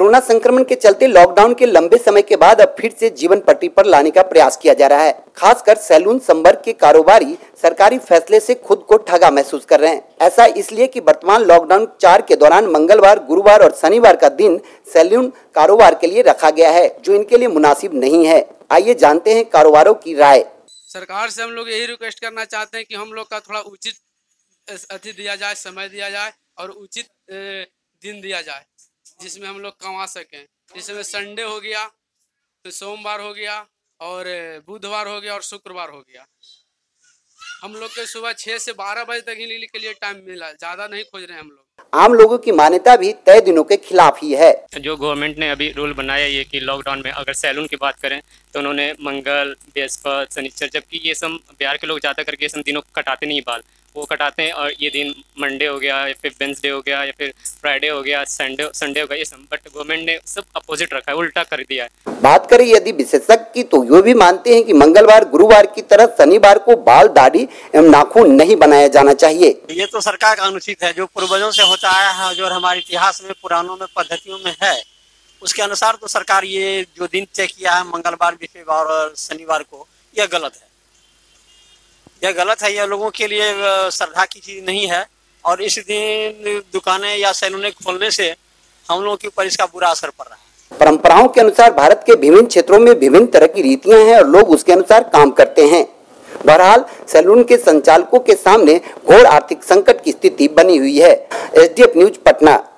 Corona संक्रमण के चलते लॉकडाउन के लंबे समय के बाद अब फिर से जीवन पटरी पर लाने का प्रयास किया जा रहा है। खासकर सैलून संवर्ग के कारोबारी सरकारी फैसले से खुद को ठगा महसूस कर रहे हैं। ऐसा इसलिए कि वर्तमान लॉकडाउन 4 के दौरान मंगलवार, गुरुवार और शनिवार का दिन सैलून कारोबार के लिए रखा गया है, जो इनके लिए मुनासिब नहीं है। आइए जानते हैं कारोबारों की राय। सरकार से हम लोग यही रिक्वेस्ट करना चाहते हैं कि हम लोग का थोड़ा उचित अति दिया जाए, समय दिया जाए और उचित दिन दिया जाए जिसमें हम लोग कमा सकें। जिसमें संडे हो गया, तो सोमवार हो गया और बुधवार हो गया और शुक्रवार हो गया। हम लोग के सुबह 6 से 12 बजे तक ही के लिए टाइम मिला, ज़्यादा नहीं खोज रहे हैं हम लोग। आम लोगों की मान्यता भी तय दिनों के खिलाफ ही है। जो गवर्नमेंट ने अभी रूल बनाया ये कि लॉकडाउन में अगर सैलून की बात करें तो उन्होंने मंगल, बृहस्पति, शनिचर, जबकि ये सब बिहार के लोग ज़्यादा करके ये सब दिनों कटाते नहीं बाल, वो कटाते हैं। और ये दिन मंडे हो गया या फिर वेडनेसडे हो गया या फिर फ्राइडे हो गया, संडे हो गया, ये सब। बट गवर्नमेंट ने सब अपोजिट रखा है, उल्टा कर दिया है। बात करें यदि विशेषज्ञ की तो ये भी मानते हैं कि मंगलवार, गुरुवार की तरह शनिवार को बाल, दाढ़ी एवं नाखून नहीं बनाया जाना चाहिए। ये तो सरकार का अनुचित है, जो पूर्वजों से होता आया है, जो हमारे इतिहास में, पुराणों में, पद्धतियों में है, उसके अनुसार तो सरकार ये जो दिन तय किया है मंगलवार, बृहस्पतिवार और शनिवार को, यह गलत है। यह गलत है, यह लोगों के लिए श्रद्धा की चीज नहीं है। और इस दिन दुकानें या सैलूनें खोलने से हम लोगों के ऊपर इसका बुरा असर पड़ रहा है। परंपराओं के अनुसार भारत के विभिन्न क्षेत्रों में विभिन्न तरह की रीतियां हैं और लोग उसके अनुसार काम करते हैं। बहरहाल सैलून के संचालकों के सामने घोर आर्थिक संकट की स्थिति बनी हुई है। SDF news Patna.